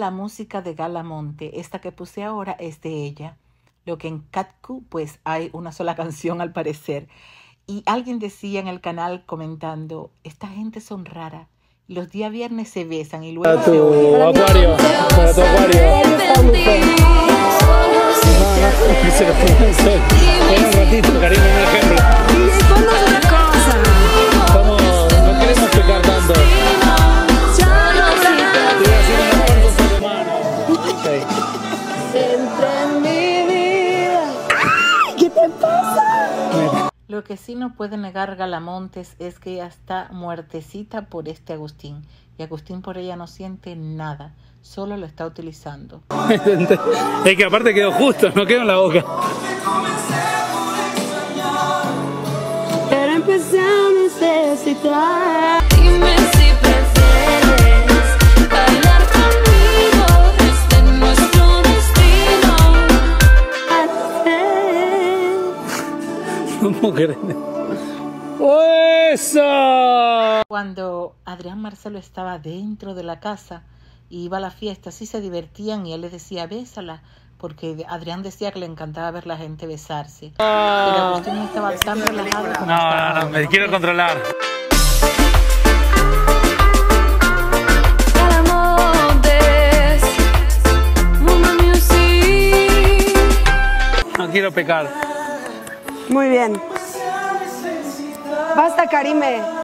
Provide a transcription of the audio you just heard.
la música de Galamonte. Esta que puse ahora es de ella. Lo que en Catcu, pues hay una sola canción al parecer. Y alguien decía en el canal comentando, esta gente son raras. Los días viernes se besan y luego para tu acuario. Para tu acuario. Se lo pongo en sol. Ven un ratito, cariño, un ejemplo. Y cuando es una cosa. No queremos pecar tanto. Siempre en mi vida. ¿Qué te pasa? Lo que sí no puede negar Galamontes es que ella está muertecita por este Agustín. Y Agustín por ella no siente nada, solo lo está utilizando. Es que aparte quedó justo, no quedó en la boca. Pero empecé a necesitar. Dime si prefieres bailar conmigo, este nuestro destino. ¿Cómo crees? ¡Eso! Cuando Adrián Marcelo estaba dentro de la casa y iba a la fiesta, sí se divertían y él le decía, bésala, porque Adrián decía que le encantaba ver la gente besarse. Pero Agustín estaba tan relajado como estaba. No, me quiero controlar. Galamontes, Muma Music. No quiero pecar. Muy bien. Basta, Karime.